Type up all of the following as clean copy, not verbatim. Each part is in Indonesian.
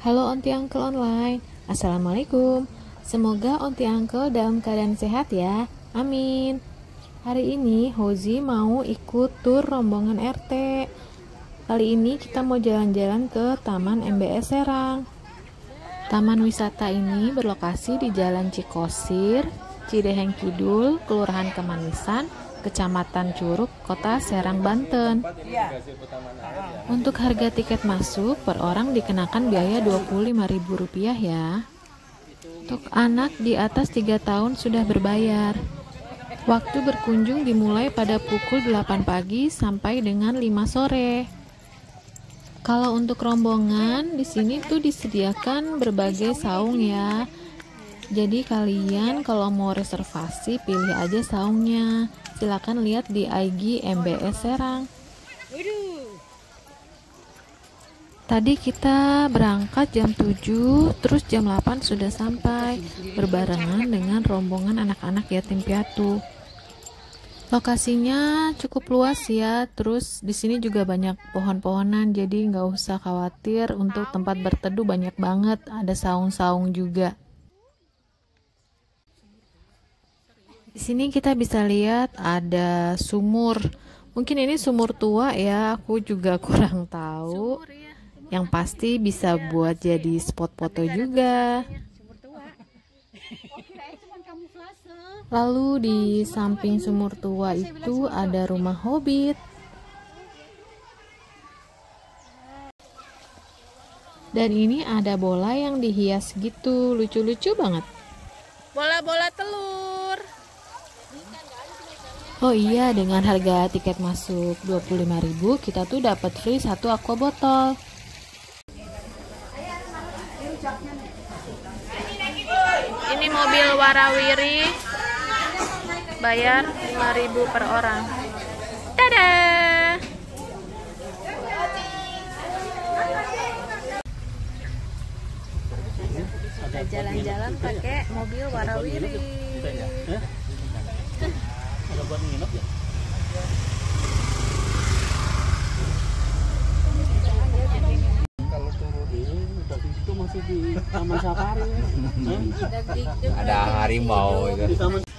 Halo Onti Uncle Online, Assalamualaikum. Semoga Onti Uncle dalam keadaan sehat ya, amin. Hari ini Hozi mau ikut tur rombongan RT. Kali ini kita mau jalan-jalan ke Taman MBS Serang. Taman wisata ini berlokasi di Jalan Cikosir, Cideheng Kidul, Kelurahan Kemanisan, Kecamatan Curug, Kota Serang, Banten. Untuk harga tiket masuk per orang dikenakan biaya Rp25.000 ya. Untuk anak di atas 3 tahun sudah berbayar. Waktu berkunjung dimulai pada pukul 8 pagi sampai dengan 5 sore. Kalau untuk rombongan di sini tuh disediakan berbagai saung ya. Jadi kalian kalau mau reservasi pilih aja saungnya. Silakan lihat di IG MBS Serang. Tadi kita berangkat jam 7, terus jam 8 sudah sampai, berbarengan dengan rombongan anak-anak yatim piatu. Lokasinya cukup luas ya, terus di sini juga banyak pohon-pohonan, jadi nggak usah khawatir. Untuk tempat berteduh banyak banget, ada saung-saung juga. Di sini kita bisa lihat ada sumur. Mungkin ini sumur tua ya, aku juga kurang tahu. Yang pasti bisa buat jadi spot foto juga. Lalu di samping sumur tua itu ada rumah Hobbit. Dan ini ada bola yang dihias gitu, lucu-lucu banget. Bola-bola telur. Oh iya, dengan harga tiket masuk Rp25.000 kita tuh dapat free 1 aqua botol. Ini mobil warawiri, bayar Rp5.000 per orang. Dadah. Kita jalan-jalan pakai mobil warawiri. Ada buat nginep ya? Kalau turun ini dari situ masih di Taman Safari. Ada harimau itu.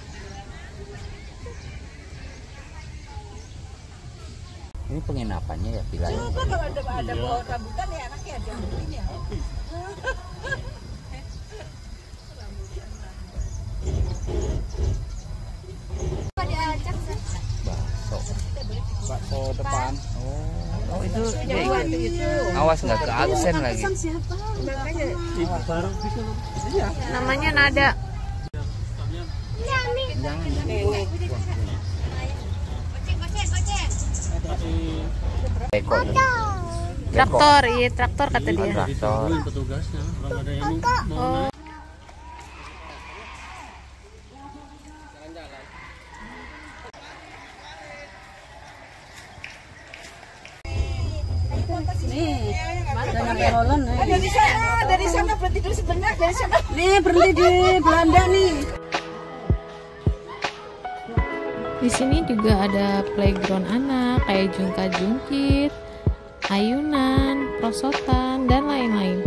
Ini penginapannya ya pilihan. Coba kalau ada pohon rambutan ya anaknya ada belinya. Bakso depan. Oh itu. Awas nggak ke absen lagi. Namanya Nada. Beko. Traktor, iya traktor kata dia. Traktor. Petugasnya, kalau ada yang mau naik. Nih, udah nyampe Holland nih. Dari sana berhenti dulu sebentar, dari sana. Nih berhenti di Belanda nih. Di sini juga ada playground anak kayak jungkat-jungkit, ayunan, prosotan, dan lain-lain.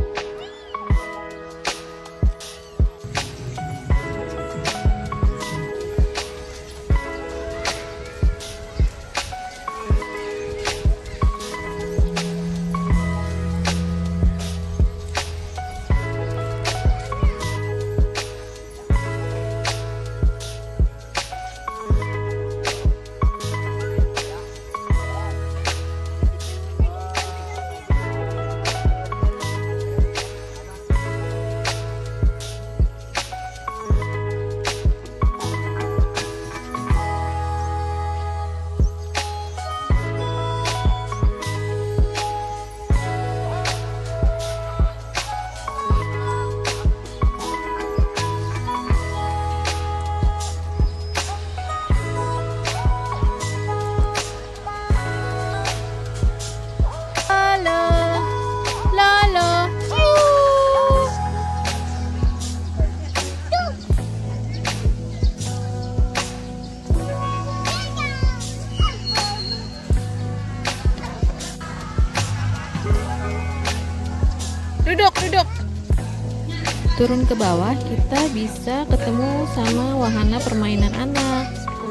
Turun ke bawah kita bisa ketemu sama wahana permainan anak.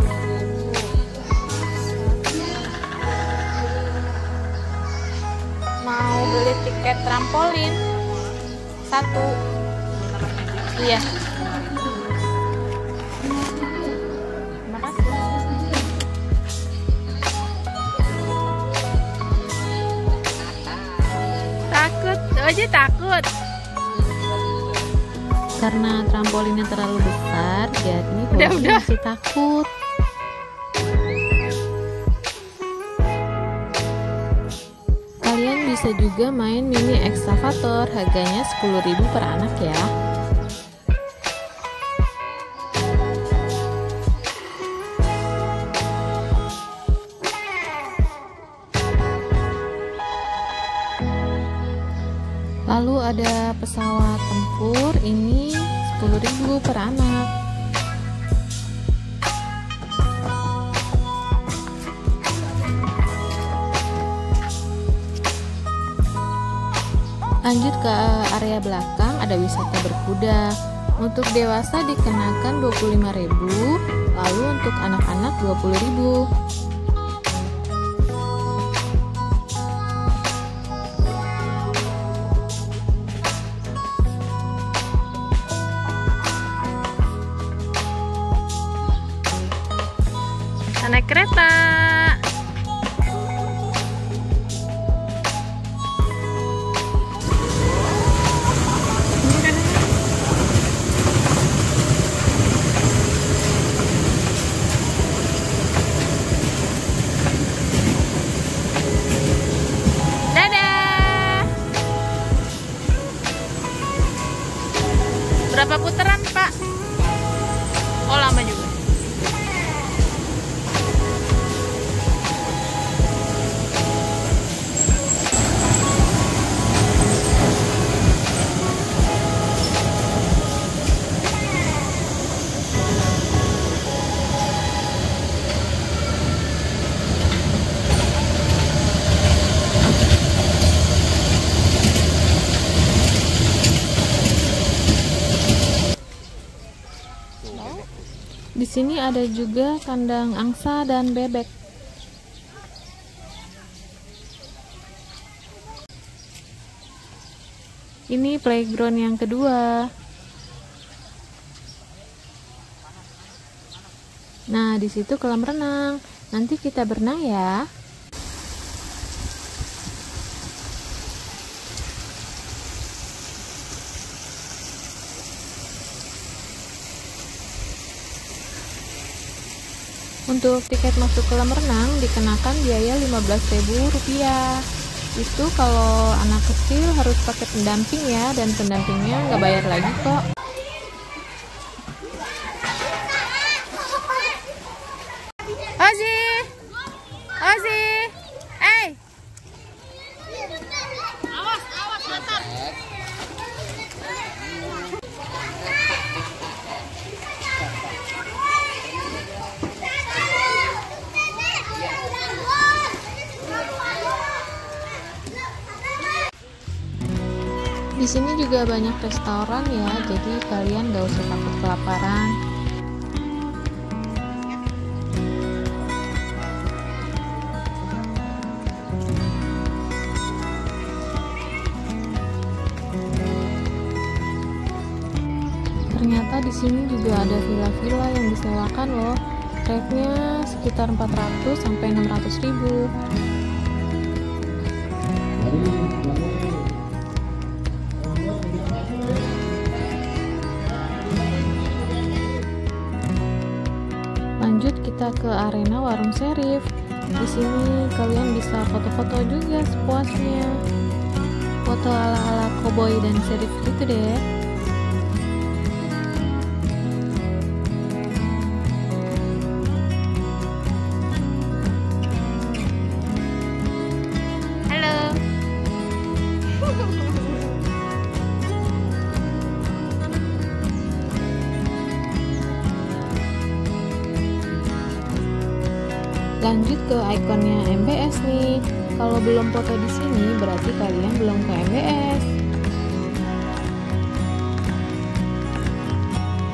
Mau beli tiket trampolin 1. Iya. Makasih. Takut, Oji takut. Karena trampolinnya terlalu besar, jadi Oji masih takut. Kalian bisa juga main mini ekskavator, harganya 10.000 per anak ya. Lalu ada pesawat tempur, ini 10.000 per anak. Lanjut ke area belakang, ada wisata berkuda. Untuk dewasa dikenakan 25.000, lalu untuk anak-anak 20.000. Naik kereta. Dadah. Berapa putaran, Pak? Oh, lama juga. Di sini ada juga kandang angsa dan bebek. Ini playground yang kedua. Nah, di situ kolam renang. Nanti kita berenang ya. Untuk tiket masuk kolam renang dikenakan biaya Rp15.000. Itu kalau anak kecil harus pakai pendamping ya, dan pendampingnya nggak bayar lagi kok. Ozi, Ozi, awas, mantap. Di sini juga banyak restoran ya, jadi kalian gak usah takut kelaparan. Ternyata di sini juga ada villa-villa yang disewakan loh. Rate-nya sekitar 400 sampai 600.000. Lanjut kita ke arena warung Serif. Di sini kalian bisa foto-foto juga sepuasnya. Foto ala-ala koboi dan Serif gitu deh. Lanjut ke ikonnya MBS nih. Kalau belum foto di sini berarti kalian belum ke MBS.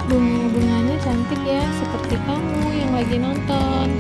Bunga-bunganya cantik ya, seperti kamu yang lagi nonton.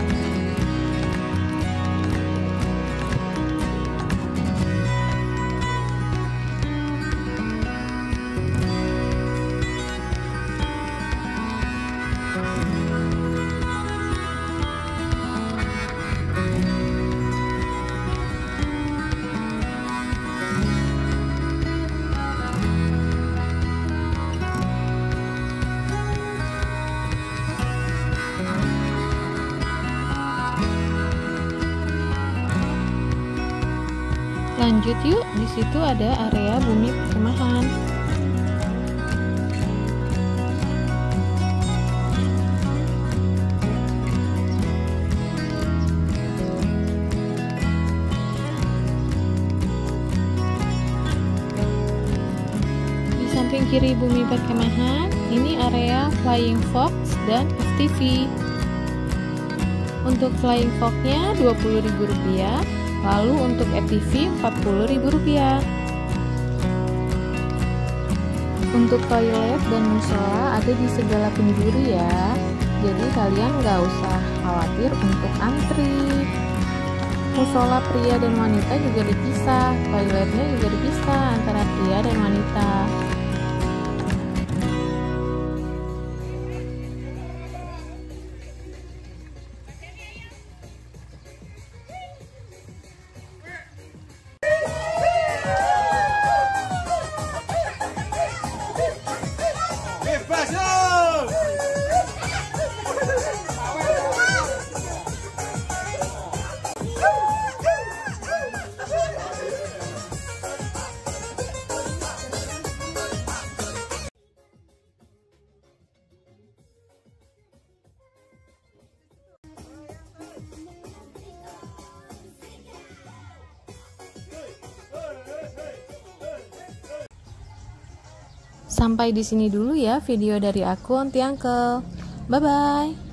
Lanjut yuk, di situ ada area bumi perkemahan. Di samping kiri bumi perkemahan, ini area Flying Fox dan FTV. Untuk Flying Fox-nya Rp20.000. Lalu untuk FTV Rp40.000. Untuk toilet dan musola ada di segala penjuru ya. Jadi kalian nggak usah khawatir untuk antri. Musola pria dan wanita juga dipisah. Toiletnya juga dipisah antara pria dan wanita. Sampai di sini dulu ya video dari aku, Aunty Uncle. Bye bye.